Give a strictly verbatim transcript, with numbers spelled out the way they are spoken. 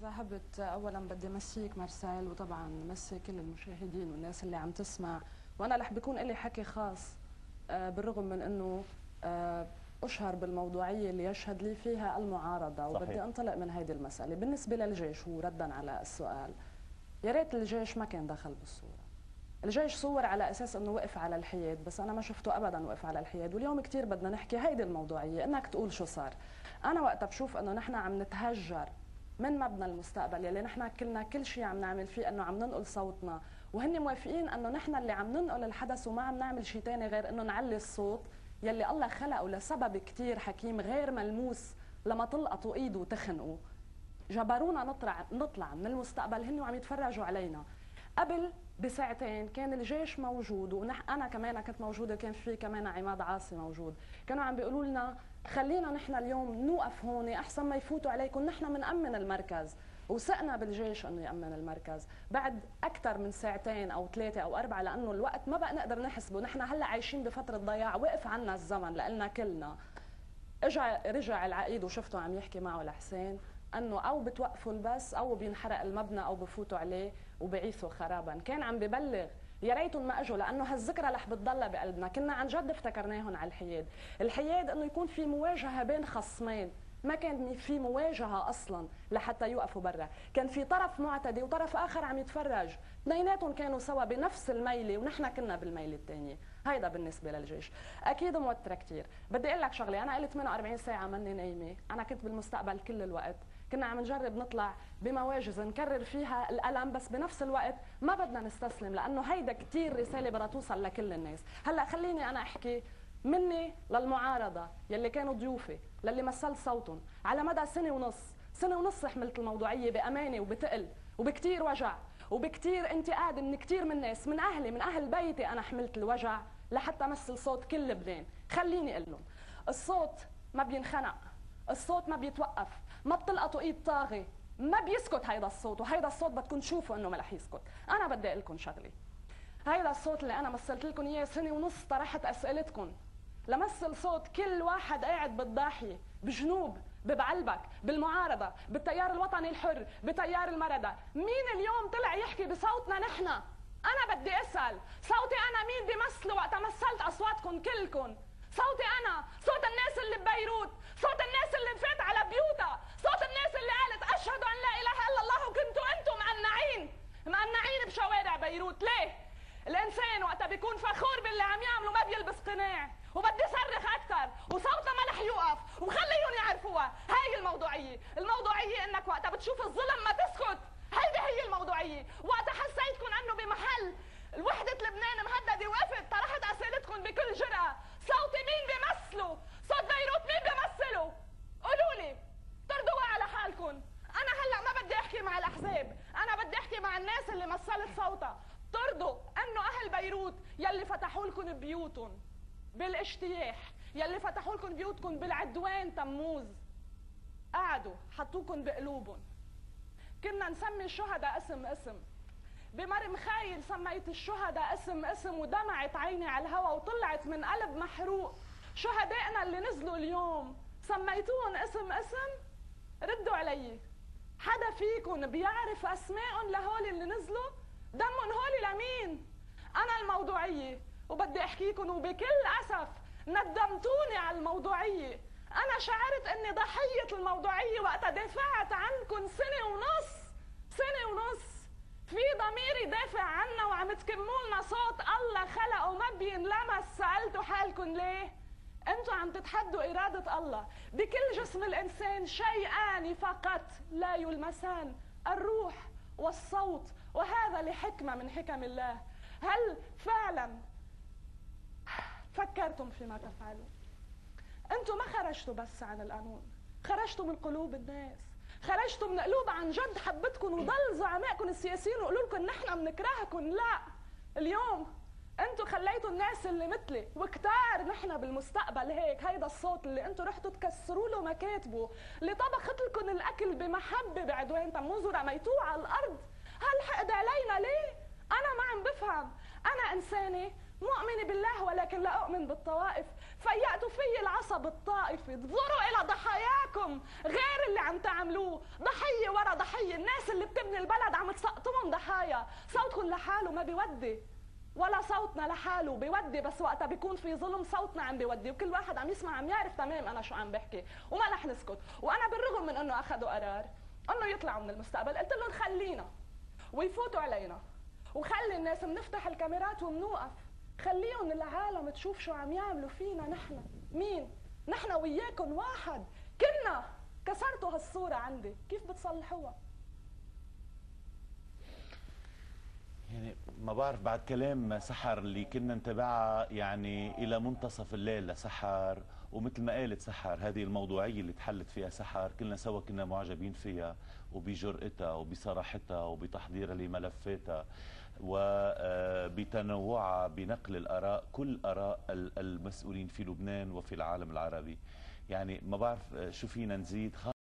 ذهبت اولا بدي امسيك مارسيل، وطبعا مسي كل المشاهدين والناس اللي عم تسمع. وانا رح بيكون لي حكي خاص بالرغم من انه اشهر بالموضوعيه اللي يشهد لي فيها المعارضه، وبدي صحيح. انطلق من هيدي المساله. بالنسبه للجيش وردا على السؤال، يا ريت الجيش ما كان دخل بالصوره. الجيش صور على اساس انه وقف على الحياد، بس انا ما شفته ابدا وقف على الحياد. واليوم كثير بدنا نحكي هيدي الموضوعيه، انك تقول شو صار. انا وقتها بشوف انه نحن عم نتهجر من مبنى المستقبل يلي نحن كلنا كل شيء عم نعمل فيه انه عم ننقل صوتنا، وهن موافقين انه نحن اللي عم ننقل الحدث وما عم نعمل شيء ثاني غير انه نعلي الصوت يلي الله خلقه لسبب كثير حكيم غير ملموس. لما تلقطوا ايده وتخنقوا جبرونا نطلع نطلع من المستقبل، هن وعم يتفرجوا علينا. قبل بساعتين كان الجيش موجود، وانا كمان كنت موجوده، كان في كمان عماد عاصي موجود. كانوا عم بيقولوا لنا خلينا نحن اليوم نوقف هون احسن ما يفوتوا عليكم، نحن بنأمن المركز. وثقنا بالجيش انه يأمن المركز بعد اكثر من ساعتين او ثلاثه او اربعه، لانه الوقت ما بقى نقدر نحسبه. نحن هلا عايشين بفتره ضياع، وقف عنا الزمن لنا كلنا. اجى رجع العقيد وشفته عم يحكي معه لحسين انه او بتوقفوا البس او بينحرق المبنى او بفوتوا عليه وبعيثوا خرابا. كان عم ببلغ، يا ريتهم ما اجوا، لانه هالذكرى رح بتضلها بقلبنا. كنا عن جد افتكرناهم على الحياد. الحياد انه يكون في مواجهه بين خصمين، ما كان في مواجهه اصلا لحتى يوقفوا برا. كان في طرف معتدي وطرف اخر عم يتفرج، اثنيناتهم كانوا سوا بنفس الميله ونحن كنا بالميله الثانيه. هيدا بالنسبه للجيش. اكيد موتره كثير. بدي اقول لك شغله، انا قلت ثمانية وأربعين ساعه ماني نايمه، انا كنت بالمستقبل كل الوقت. كنا عم نجرب نطلع بمواجز نكرر فيها الألم، بس بنفس الوقت ما بدنا نستسلم، لأنه هيدا كتير رسالة بدها توصل لكل الناس. هلا خليني أنا أحكي مني للمعارضة يلي كانوا ضيوفي، للي مثلت صوتهم على مدى سنة ونص. سنة ونص حملت الموضوعية بأمانة وبتقل وبكتير وجع وبكتير انتقاد من كتير من الناس، من أهلي من أهل بيتي. أنا حملت الوجع لحتى مثل صوت كل لبنان. خليني أقول لهم الصوت ما بينخنق، الصوت ما بيتوقف، ما بتلقطوا ايد طاغي، ما بيسكت هيدا الصوت. وهيدا الصوت بدكم تشوفوا انه ما رح يسكت. انا بدي اقول لكم شغله، هيدا الصوت اللي انا مثلت لكم اياه سنه ونص طرحت اسئلتكم لمثل صوت كل واحد قاعد بالضاحيه، بجنوب، ببعلبك، بالمعارضه، بالتيار الوطني الحر، بتيار المردة. مين اليوم طلع يحكي بصوتنا نحن؟ انا بدي اسال صوتي انا مين بيمثله وقت مثلت اصواتكم كلكم؟ صوتي انا، صوت الناس اللي ببيروت، صوت الناس اللي انفات على بيوتها، صوت الناس اللي قالت اشهد ان لا اله الا الله وكنتوا انتم مقنعين مقنعين بشوارع بيروت. ليه؟ الانسان وقتها بيكون فخور باللي عم يعمله ما بيلبس قناع. وبدي صرخ اكثر وصوتنا ما رح يوقف، وخليهم يعرفوها. هاي الموضوعيه، الموضوعيه انك وقتها بتشوف الظلم ما تسكت. هيدي هي الموضوعيه. وقتها حسيتكم انه بمحل وحده لبنان مهدده وقفت طرحت اسئلتكم بكل جرأه. صوتي مين بيمثله؟ صوت بيروت مين بيمثله؟ قولوا لي، ترضوا على حالكم. انا هلا ما بدي احكي مع الاحزاب، انا بدي احكي مع الناس اللي مثلت صوتها. ترضوا انه اهل بيروت يلي فتحوا لكم بيوتهم بالاجتياح، يلي فتحوا لكم بيوتكم بالعدوان تموز، قعدوا حطوكم بقلوبهم. كنا نسمي الشهداء اسم اسم، بمرم خايل سميت الشهداء اسم اسم، ودمعت عيني على الهوا وطلعت من قلب محروق. شهدائنا اللي نزلوا اليوم سميتوهم اسم اسم؟ ردوا علي، حدا فيكم بيعرف اسمائهم لهول اللي نزلوا؟ دمهم هولي لمين؟ انا الموضوعيه، وبدي احكيكم وبكل اسف ندمتوني على الموضوعيه. انا شعرت اني ضحيه الموضوعيه وقتها دافعت عنكم سنه ونص، سنه ونص في ضمير يدافع عنا وعم تكموا لنا صوت الله خلقه ما بينلمس. سألتوا حالكم ليه؟ انتوا عم تتحدوا إرادة الله. بكل جسم الإنسان شيئان فقط لا يلمسان، الروح والصوت، وهذا لحكمة من حكم الله. هل فعلا فكرتم فيما تفعلون؟ انتوا ما خرجتوا بس عن القانون، خرجتوا من قلوب الناس، خرجتوا من قلوب عن جد حبتكم، وضل زعمائكم السياسيين ويقولوا لكم نحن بنكرهكم. لا، اليوم انتوا خليتوا الناس اللي مثلي وكتار نحن بالمستقبل هيك. هيدا الصوت اللي انتوا رحتوا تكسروا له مكاتبه، اللي طبخت لكم الاكل بمحبه بعدوان تموز ورميتوه على الارض، هالحقد علينا ليه؟ انا ما عم بفهم. انا انسانه مؤمنه بالله ولكن لا اؤمن بالطوائف. فيأتوا في العصب الطائفي، انظروا الى ضحاياكم غير اللي عم عم تعملوه ضحيه ورا ضحيه، الناس اللي بتبني البلد عم تسقطون ضحايا، صوتكم لحاله ما بيودي ولا صوتنا لحاله بيودي، بس وقتها بيكون في ظلم صوتنا عم بيودي، وكل واحد عم يسمع عم يعرف تمام انا شو عم بحكي، وما رح نسكت. وانا بالرغم من انه اخذوا قرار انه يطلعوا من المستقبل، قلت لهم خلينا ويفوتوا علينا، وخلي الناس بنفتح الكاميرات وبنوقف، خليهم العالم تشوف شو عم يعملوا فينا نحن. مين؟ نحن وياكم واحد، كنا كسرتوا هالصورة عندي، كيف بتصلحوها؟ يعني ما بعرف بعد كلام سحر اللي كنا نتابعها يعني إلى منتصف الليل لسحر، ومثل ما قالت سحر هذه الموضوعية اللي تحلت فيها سحر كلنا سوا كنا معجبين فيها وبجرأتها وبصراحتها وبتحضيرها لملفاتها وبتنوعها بنقل الآراء، كل آراء المسؤولين في لبنان وفي العالم العربي. يعني ما بعرف شو فينا نزيد.